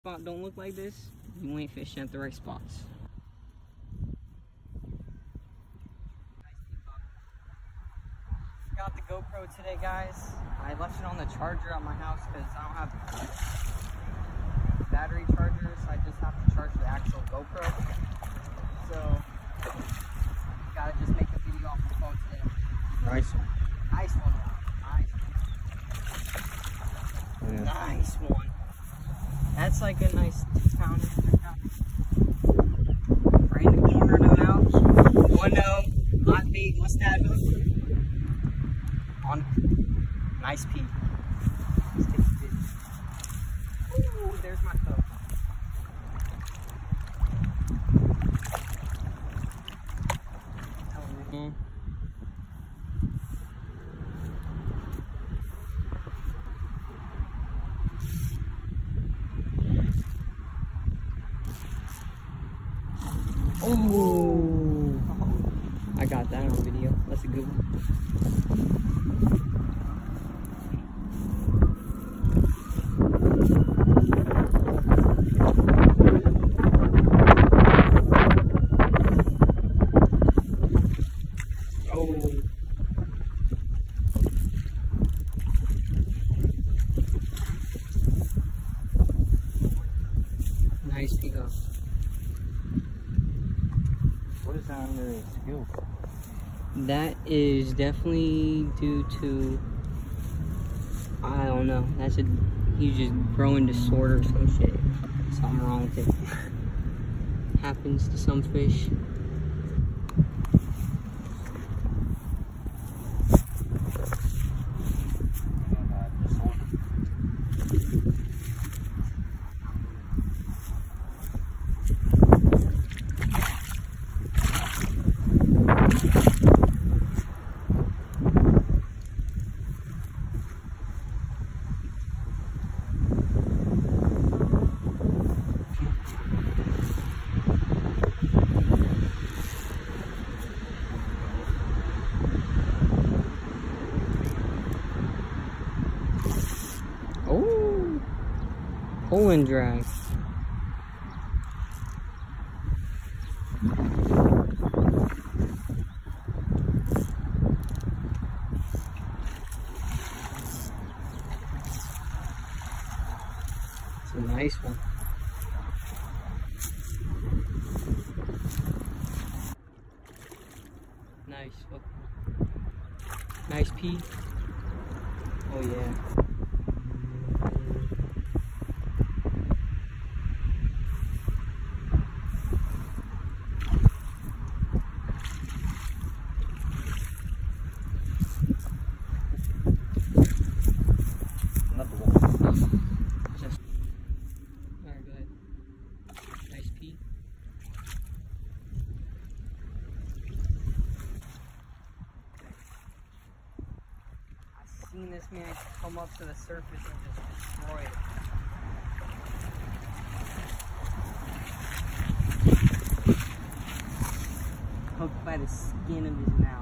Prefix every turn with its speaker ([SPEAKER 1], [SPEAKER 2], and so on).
[SPEAKER 1] spot don't look like this, you ain't fishing at the right spots. Got the GoPro today, guys. I left it on the charger at my house because I don't have battery chargers. So I just have to charge the actual GoPro. So gotta just make a video off the phone today.
[SPEAKER 2] Nice one.
[SPEAKER 1] Nice one. Nice.
[SPEAKER 2] Yeah.
[SPEAKER 1] Nice one. That's like a nice 2-pounder. Right in the corner of the mouth. One hot bait, must have hook. On. Nice peak. Let's take a bit. Ooh, there's my hook. Oh, I got that on video. That's a good one. Oh. Nice Peacock.
[SPEAKER 2] What is that under his gill?
[SPEAKER 1] That is definitely due to, I don't know, he's just growing disorder or some shit. Something wrong with it. Happens to some fish. Oh, pull and drag. It's a nice one. Nice hook. Nice pea. Oh yeah. Alright, go ahead. Nice pea. I've seen this man come up to the surface and just destroy it. Hooked by the skin of his mouth.